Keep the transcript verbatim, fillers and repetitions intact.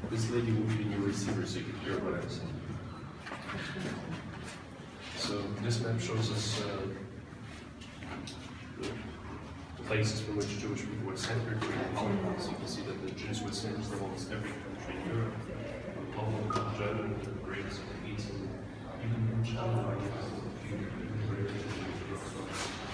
this lady will be in your receiver so you can hear what I'm saying. So this map shows us uh, the places from which Jewish people were sent here during the Holocaust. So you can see that the Jews were sent from almost every country in Europe, from Poland, Germany, Greece, Italy, even from China.